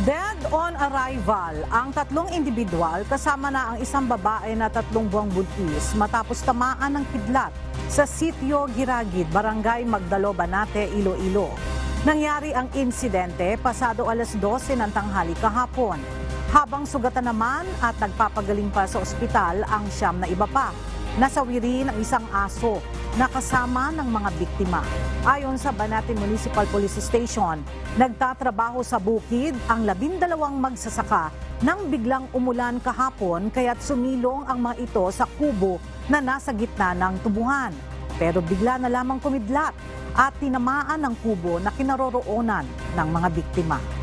Dead on arrival ang tatlong individual kasama na ang isang babae na 3 buwang buntis matapos tamaan ng kidlat sa Sitio Giragid, Barangay Magdalo, Banate, Iloilo. Nangyari ang insidente pasado alas 12 ng tanghali kahapon. Habang sugatan naman at nagpapagaling pa sa ospital ang 9 na iba pa. Nasawi rin ang isang aso na kasama ng mga biktima. Ayon sa Banate Municipal Police Station, nagtatrabaho sa bukid ang 12 magsasaka nang biglang umulan kahapon kaya't sumilong ang mga ito sa kubo na nasa gitna ng tubuhan. Pero bigla na lamang kumidlat at tinamaan ng kubo na kinaroroonan ng mga biktima.